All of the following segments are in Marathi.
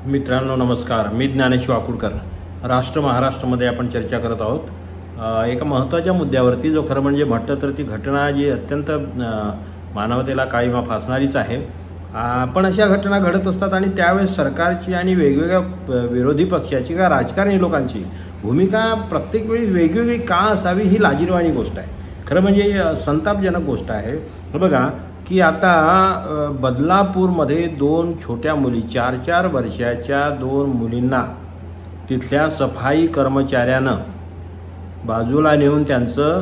मित्रांनो नमस्कार, मी ज्ञानेश वाकुडकर. राष्ट्र महाराष्ट्रामध्ये आपण चर्चा करत आहोत एका महत्त्वाच्या मुद्द्यावरती, जो खरं म्हणजे म्हटलं तर ती घटना जी अत्यंत मानवतेला काळिमा फासणारीच आहे. पण अशा घटना घडत असतात आणि त्यावेळेस सरकारची आणि वेगवेगळ्या विरोधी पक्षाची का राजकारणी लोकांची भूमिका प्रत्येक वेळी वेगवेगळी का असावी ही लाजिरवाणी गोष्ट आहे. खरं म्हणजे संतापजनक गोष्ट आहे. बघा की आता बदलापूरमध्ये 2 छोट्या मुली 4-4 वर्षाच्या 2 मुलींना तिथल्या सफाई कर्मचाऱ्यानं बाजूला नेऊन त्यांचं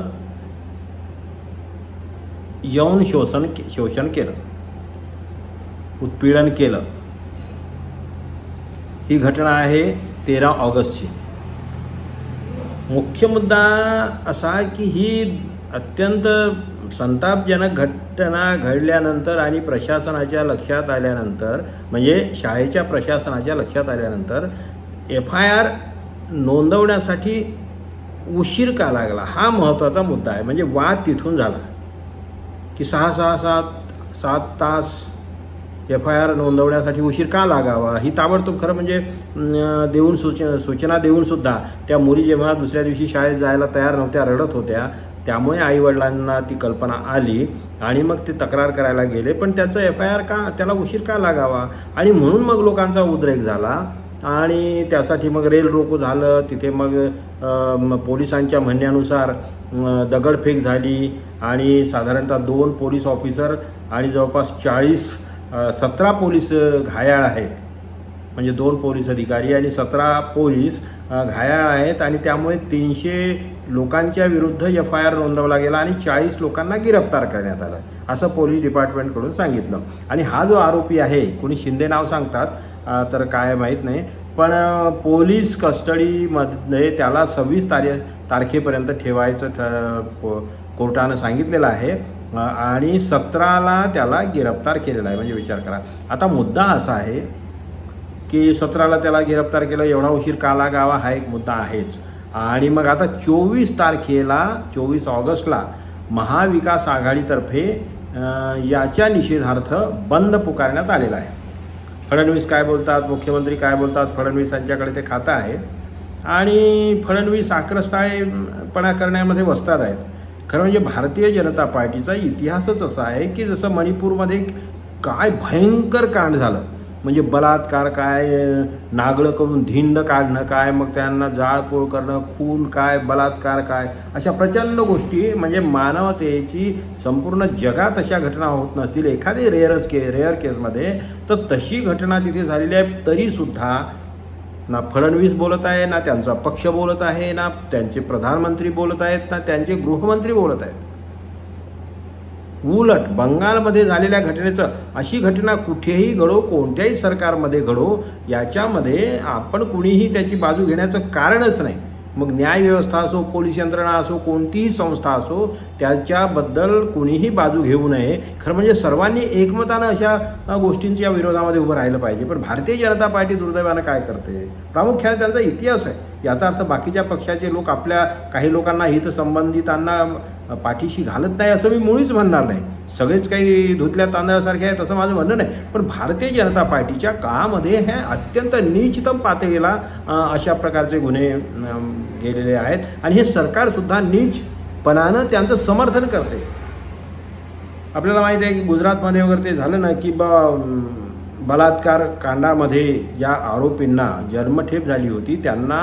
यौन शोषण केलं, उत्पीडन केलं. ही घटना आहे 13 ऑगस्टची. मुख्य मुद्दा असा की ही अत्यंत संतापजनक घटना घडल्यानंतर आणि प्रशासनाच्या लक्षात आल्यानंतर, म्हणजे शाळेच्या प्रशासनाच्या लक्षात आल्यानंतर FIR नोंदवण्यासाठी उशीर का लागला हा महत्त्वाचा मुद्दा आहे. म्हणजे वाद तिथून झाला की 6-7 तास FIR नोंदवण्यासाठी उशीर का लागावा. ही ताबडतोब खरं म्हणजे देऊन सूचना देऊनसुद्धा त्या मुली जेव्हा दुसऱ्या दिवशी शाळेत जायला तयार नव्हत्या, रडत होत्या, त्यामुळे आईवडिलांना ती कल्पना आली आणि मग ते तक्रार करायला गेले. पण त्याचं FIR का, त्याला उशीर का लागावा, आणि म्हणून मग लोकांचा उद्रेक झाला आणि त्यासाठी मग रेल रोको झालं. तिथे मग पोलिसांच्या म्हणण्यानुसार दगडफेक झाली आणि साधारणतः 2 पोलीस ऑफिसर आणि जवळपास 17 पोलीस घायाळ आहेत. म्हणजे 2 पोलीस अधिकारी आणि 17 पोलीस घायाळ आहेत आणि त्यामुळे 300 लोकांच्या विरुद्ध FIR नोंदवला गेला आणि 40 लोकांना गिरफ्तार करण्यात आलं, असं पोलीस डिपार्टमेंटकडून सांगितलं. आणि हा जो आरोपी आहे, कोणी शिंदे नाव सांगतात तर काय माहीत नाही, पण पोलीस कस्टडीमध्ये त्याला 26 तारखेपर्यंत ठेवायचं कोर्टानं सांगितलेलं आहे आणि 17ला त्याला गिरफ्तार केलेला आहे. म्हणजे विचार करा. आता मुद्दा असा आहे की 17ला त्याला गिरफ्तार केलं, एवढा उशीर का लागावा हा एक मुद्दा आहेच. आणि मग आता 24 ऑगस्टला महाविकास आघाडीतर्फे याच्या निषेधार्थ बंद पुकारण्यात आलेला आहे. फडणवीस काय बोलतात, मुख्यमंत्री काय बोलतात, फडणवीसांच्याकडे ते खातं आहे आणि फडणवीस आक्रस्ताळेपणा करण्यामध्ये वस्ताद आहेत. खरं म्हणजे भारतीय जनता पार्टीचा इतिहासच असा आहे की जसं मणिपूरमध्ये काय भयंकर कांड झालं, म्हणजे बलात्कार काय, नागळं करून धिंड काढणं काय, मग त्यांना जाळपोळ करणं, खून काय, बलात्कार काय, अशा प्रचंड गोष्टी. म्हणजे मानवतेची संपूर्ण जगात अशा घटना होत नसतील एखादी रेअर केसमध्ये, तर तशी घटना तिथे झालेली आहे. तरीसुद्धा ना फडणवीस बोलत आहे, ना त्यांचा पक्ष बोलत आहे, ना त्यांचे प्रधानमंत्री बोलत आहेत, ना त्यांचे गृहमंत्री बोलत आहेत. उलट बंगालमध्ये झालेल्या घटनेचं, अशी घटना कुठेही घडो, कोणत्याही सरकारमध्ये घडो, याच्यामध्ये आपण कुणीही त्याची बाजू घेण्याचं कारणच नाही. मग न्यायव्यवस्था असो, पोलीस यंत्रणा असो, कोणतीही संस्था असो, त्याच्याबद्दल कुणीही बाजू घेऊ नये. खरं म्हणजे सर्वांनी एकमतानं अशा गोष्टींच्या विरोधामध्ये उभं राहिलं पाहिजे. पण भारतीय जनता पार्टी दुर्दैवानं काय करते, प्रामुख्याने त्यांचा इतिहास आहे. याचा अर्थ बाकीच्या पक्षाचे लोक आपल्या काही लोकांना हितसंबंधितांना पाठीशी घालत नाही असं मी मुळीच म्हणणार नाही. सगळेच काही धुतल्या तांदळासारखे आहेत असं माझं म्हणणं नाही. पण भारतीय जनता पार्टीच्या काळामध्ये ह्या अत्यंत नीचतम पातळीला अशा प्रकारचे गुन्हे गेलेले आहेत आणि हे सरकारसुद्धा नीचपणानं त्यांचं समर्थन करते. आपल्याला माहीत आहे की गुजरातमध्ये वगैरे ते झालं ना की बलात्कार कांडामध्ये ज्या आरोपींना जन्मठेप झाली होती त्यांना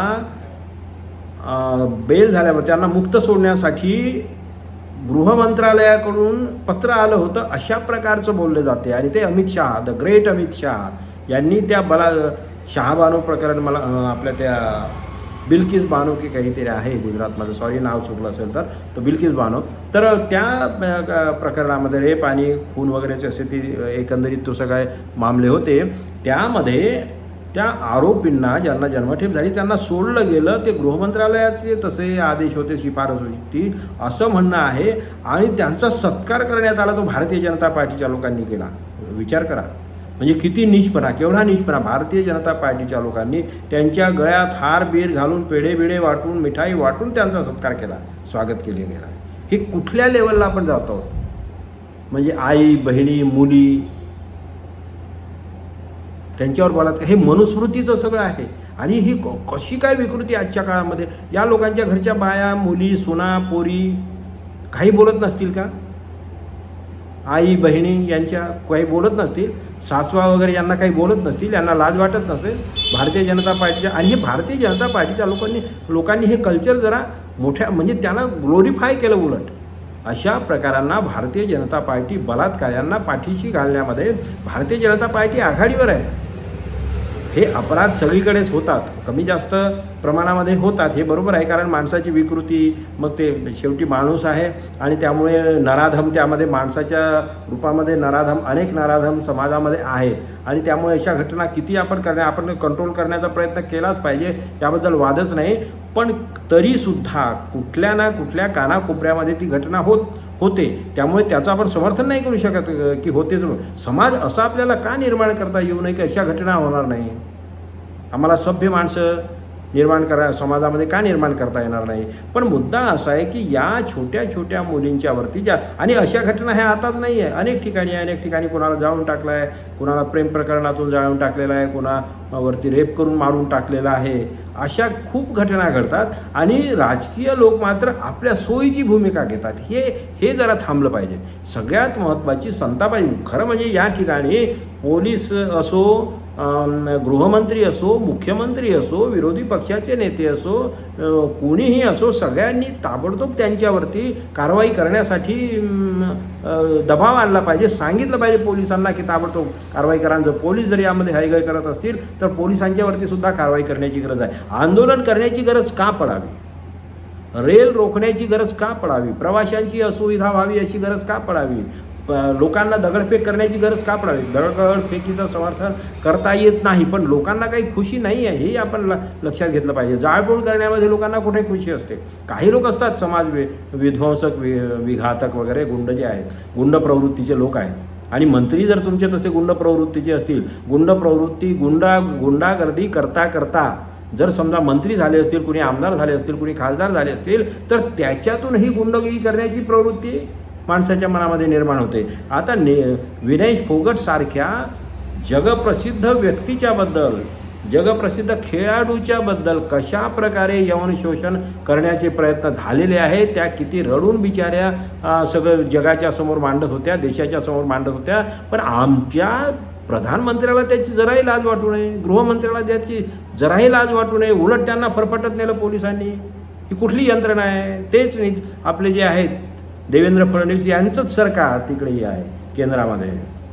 बेल झाल्यावर त्यांना मुक्त सोडण्यासाठी गृहमंत्रालयाकडून पत्र आलं होतं, अशा प्रकारचं बोललं जाते. आणि ते अमित शहा, द ग्रेट अमित शहा यांनी त्या शहाबानो प्रकरण, मला आपल्या त्या बिल्किस बानो की काहीतरी आहे गुजरातमध्ये, सॉरी नाव चुकलं असेल तर बिल्किस बानो, तर त्या प्रकरणामध्ये रेप आणि खून वगैरेचे असे ती एकंदरीत तो सगळे मामले होते. त्यामध्ये त्या आरोपींना ज्यांना जन्मठेप झाली त्यांना सोडलं गेलं. ते गृहमंत्रालयाचे तसे आदेश होते, शिफारस होती असं म्हणणं आहे. आणि त्यांचा सत्कार करण्यात आला, तो भारतीय जनता पार्टीच्या लोकांनी केला. विचार करा म्हणजे किती नीचपणा, केवढा नीचपणा. भारतीय जनता पार्टीच्या लोकांनी त्यांच्या गळ्यात हार बीर घालून, पेढे बिढे वाटून, मिठाई वाटून त्यांचा सत्कार केला, स्वागत केले गेला. हे कुठल्या लेवलला आपण जात आहोत. म्हणजे आई, बहिणी, मुली त्यांच्यावर बलात्कार, हे मनुस्मृतीचं सगळं आहे. आणि ही कशी काय विकृती आजच्या काळामध्ये. या लोकांच्या घरच्या बाया, मुली, सुना, पोरी काही बोलत नसतील का? आई बहिणी यांच्या काही बोलत नसतील? सासवा वगैरे यांना काही बोलत नसतील? यांना लाज वाटत नसेल? भारतीय जनता पार्टीच्या, आणि हे भारतीय जनता पार्टीच्या लोकांनी हे कल्चर जरा मोठ्या म्हणजे त्याला ग्लोरिफाय केलं. उलट अशा प्रकारांना भारतीय जनता पार्टी, बलात्कार्यांना पाठीशी घालण्यामध्ये भारतीय जनता पार्टी आघाडीवर आहे. हे अपराध सगळीकडेच होतात, कमी जास्त प्रमाणामध्ये होतात, हे बरोबर आहे. कारण माणसाची विकृती, मग ते शेवटी माणूस आहे आणि त्यामुळे नराधम त्यामध्ये माणसाच्या रूपामध्ये अनेक नराधम समाजामध्ये आहेत. आणि त्यामुळे अशा घटना किती आपण कंट्रोल करण्याचा प्रयत्न केलाच पाहिजे, याबद्दल वादच नाही. पण तरीसुद्धा कुठल्या ना कुठल्या कानाकोपऱ्यामध्ये ती घटना होते. त्यामुळे त्याचं आपण समर्थन नाही करू शकत की होतेच. समाज असा आपल्याला का निर्माण करता येऊ नये की अशा घटना होणार नाही? आम्हाला सभ्य माणसं समाजामध्ये का निर्माण करता येणार नाही? पण मुद्दा असा आहे की या छोट्या छोट्या मुलींच्यावरती आणि अशा घटना ह्या आताच नाही आहे, अनेक ठिकाणी कोणाला जाळून टाकलं आहे, कोणाला प्रेम प्रकरणातून जाळून टाकलेलं आहे, कोणावरती रेप करून मारून टाकलेलं आहे. अशा खूप घटना घडतात आणि राजकीय लोक मात्र आपल्या सोयीची भूमिका घेतात. हे जरा थांबलं पाहिजे. सगळ्यात महत्त्वाची संतापाची खरं म्हणजे या ठिकाणी पोलीस असो, गृहमंत्री असो, मुख्यमंत्री असो, विरोधी पक्षाचे नेते असो, कोणीही असो, सगळ्यांनी ताबडतोब त्यांच्यावरती कारवाई करण्यासाठी दबाव आणला पाहिजे. सांगितलं पाहिजे पोलिसांना की ताबडतोब कारवाई करा. जर पोलीस जर यामध्ये हयगय करत असतील तर पोलिसांच्यावरती सुद्धा कारवाई करण्याची गरज आहे. आंदोलन करण्याची गरज का पडावी? रेल रोखण्याची गरज का पडावी? प्रवाशांची असुविधा व्हावी अशी गरज का पडावी? लोकांना दगडफेक करण्याची गरज का पडावी? दगडफेकीचं समर्थन करता येत नाही, पण लोकांना काही खुशी नाही आहे हे आपण लक्षात घेतलं पाहिजे. जाळपोळ करण्यामध्ये लोकांना कुठे खुशी असते? काही लोक असतात समाज विध्वंसक, विघातक वगैरे गुंड जे आहेत, गुंड प्रवृत्तीचे लोक आहेत. आणि मंत्री जर तुमचे तसे गुंड प्रवृत्तीचे असतील, गुंडागर्दी करता जर समजा मंत्री झाले असतील, कुणी आमदार झाले असतील, कुणी खासदार झाले असतील, तर त्याच्यातून ही गुंडगिरी करण्याची प्रवृत्ती माणसाच्या मनामध्ये निर्माण होते. आता विनेश फोगट सारख्या जगप्रसिद्ध व्यक्तीच्याबद्दल, जगप्रसिद्ध खेळाडूच्याबद्दल कशा प्रकारे यौन शोषण करण्याचे प्रयत्न झालेले आहेत, त्या किती रडून बिचाऱ्या सगळं जगाच्या समोर मांडत होत्या, देशाच्या समोर मांडत होत्या. पण आमच्या प्रधानमंत्र्याला त्याची जराही लाज वाटू नये, गृहमंत्र्याला त्याची जराही लाज वाटू नये. उलट त्यांना फरफटत नेलं पोलिसांनी. ही कुठली यंत्रणा आहे? तेच आपले जे आहेत देवेंद्र फडणवीस यांचंच सरकार तिकडेही आहे केंद्रामध्ये.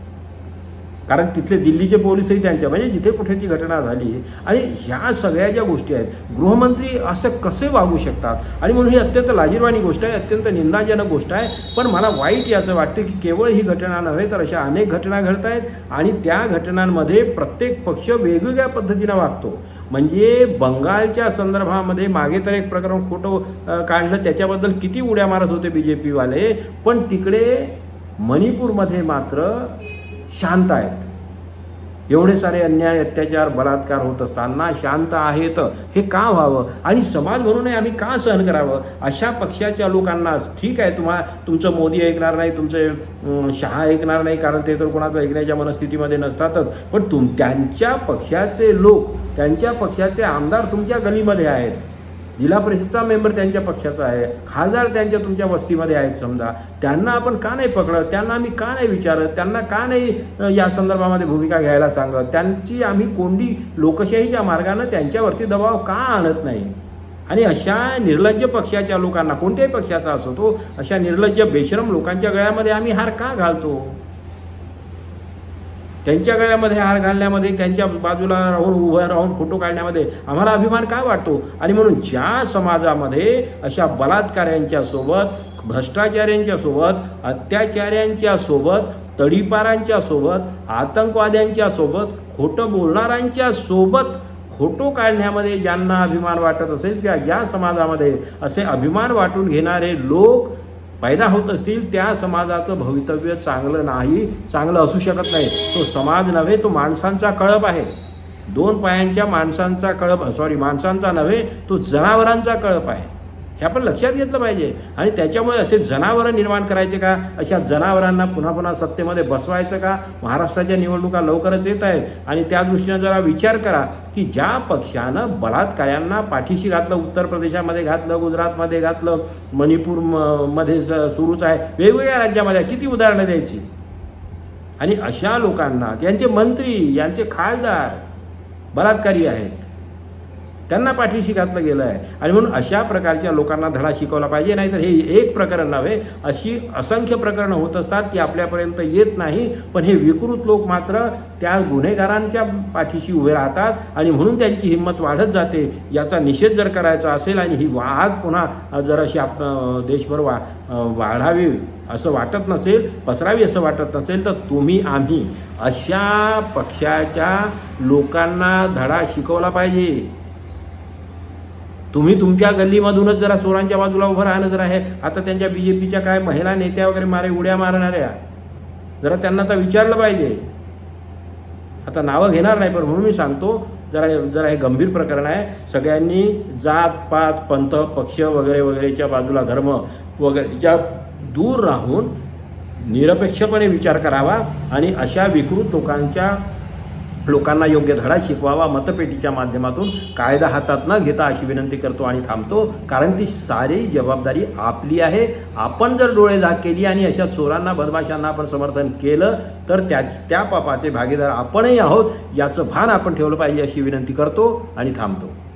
कारण तिथले दिल्लीचे पोलीसही त्यांच्या म्हणजे जिथे कुठे ती घटना झाली. आणि ह्या सगळ्या ज्या गोष्टी आहेत, गृहमंत्री असं कसे वागू शकतात? आणि म्हणून ही अत्यंत लाजिरवाणी गोष्ट आहे, अत्यंत निंदाजनक गोष्ट आहे. पण मला वाईट याचं वाटतं की केवळ ही घटना नव्हे तर अशा अनेक घटना घडत आहेत आणि त्या घटनांमध्ये प्रत्येक पक्ष वेगवेगळ्या पद्धतीनं वागतो. म्हणजे बंगालच्या संदर्भामध्ये मागे तर एक प्रकरण खोटं काढलं, त्याच्याबद्दल किती उड्या मारत होते BJPवाले. पण तिकडे मणिपूरमध्ये मात्र शांत आहेत. एवढे सारे अन्याय, अत्याचार, बलात्कार होत असताना शांत आहेत. हे का व्हावं? आणि समाज म्हणूनही आम्ही का सहन करावं? अशा पक्षाच्या लोकांना ठीक आहे, तुमचं मोदी ऐकणार नाही, तुमचे शहा ऐकणार नाही, कारण ते तर कोणाचं ऐकण्याच्या मनस्थितीमध्ये नसतातच. पण त्यांच्या पक्षाचे लोक, त्यांच्या पक्षाचे आमदार तुमच्या गलीमध्ये आहेत, जिल्हा परिषदचा मेंबर त्यांच्या पक्षाचा आहे, खासदार तुमच्या वस्तीमध्ये आहेत. समजा त्यांना आपण का नाही पकडत? त्यांना आम्ही का नाही विचारत? त्यांना का नाही या संदर्भामध्ये भूमिका घ्यायला सांगत? त्यांची आम्ही कोंडी लोकशाहीच्या मार्गानं त्यांच्यावरती दबाव का आणत नाही? आणि अशा निर्लज्ज पक्षाच्या लोकांना, कोणत्याही पक्षाचा असो तो, अशा निर्लज्ज बेशरम लोकांच्या गळ्यामध्ये आम्ही हार का घालतो? त्यांच्या गळ्यामध्ये हार घालण्यामध्ये, त्यांच्या बाजूला उभं राहून फोटो काढण्यामध्ये आम्हाला अभिमान का वाटतो? आणि म्हणून ज्या समाजामध्ये अशा बलात्काऱ्यांच्या सोबत, भ्रष्टाचाऱ्यांच्या सोबत, अत्याचाऱ्यांच्या सोबत, तडीपारांच्या सोबत, आतंकवाद्यांच्या सोबत, खोटं बोलणाऱ्यांच्या सोबत फोटो काढण्यामध्ये ज्यांना अभिमान वाटत असेल, किंवा ज्या समाजामध्ये असे अभिमान वाटून घेणारे लोक पैदा होत असतील, त्या समाजाचं भवितव्य चांगलं नाही, चांगलं असू शकत नाही. तो समाज नव्हे, तो माणसांचा कळप आहे. 2 पायांच्या माणसांचा कळप, माणसांचा नव्हे, तो जनावरांचा कळप आहे. हे आपण लक्षात घेतलं पाहिजे. आणि त्याच्यामुळे असे जनावरं निर्माण करायचे का? अशा जनावरांना पुन्हा पुन्हा सत्तेमध्ये बसवायचं का? महाराष्ट्राच्या निवडणुका लवकरच येत आहेत आणि त्या दृष्टीनं जरा विचार करा की ज्या पक्षानं बलात्काऱ्यांना पाठीशी घातलं, उत्तर प्रदेशामध्ये घातलं, गुजरातमध्ये घातलं, मणिपूरमध्ये सुरूच आहे, वेगवेगळ्या राज्यामध्ये किती उदाहरणं द्यायची. आणि अशा लोकांना त्यांचे मंत्री, यांचे खासदार बलात्कारी आहेत, त्यांना पाठीशी घातलं गेलं आहे. आणि म्हणून अशा प्रकारच्या लोकांना धडा शिकवला पाहिजे. नाहीतर हे एक प्रकरण नव्हे, अशी असंख्य प्रकरणं होत असतात की आपल्यापर्यंत येत नाही, पण हे विकृत लोक मात्र त्या गुन्हेगारांच्या पाठीशी उभे राहतात आणि म्हणून त्यांची हिंमत वाढत जाते. याचा निषेध जर करायचा असेल आणि ही वाहक पुन्हा जर अशी देशभर वाढावी असं वाटत नसेल, पसरावी असं वाटत नसेल, तर तुम्ही आम्ही अशा पक्षाच्या लोकांना धडा शिकवला पाहिजे. तुम्ही तुमच्या गल्लीमधूनच जरा चोरांच्या बाजूला उभं राहणं जरा आहे. आता त्यांच्या BJPच्या काय महिला नेत्या वगैरे उड्या मारणाऱ्या, जरा त्यांना तर विचारलं पाहिजे. आता नावं घेणार नाही, पण म्हणून मी सांगतो, जरा हे गंभीर प्रकरण आहे. सगळ्यांनी जात पात पंथ पक्ष वगैरे वगैरेच्या बाजूला, धर्म वगैरेच्या दूर राहून निरपेक्षपणे विचार करावा आणि अशा विकृत लोकांना योग्य धडा शिकवावा मतपेटीच्या माध्यमातून, कायदा हातात न घेता, अशी विनंती करतो आणि थांबतो. कारण ती सारी जबाबदारी आपली आहे. आपण जर डोळे झाक केली आणि अशा चोरांना, बदमाशांना आपण समर्थन केलं तर त्या पापाचे भागीदार आपणही आहोत, याचं भान आपण ठेवलं पाहिजे, अशी विनंती करतो आणि थांबतो.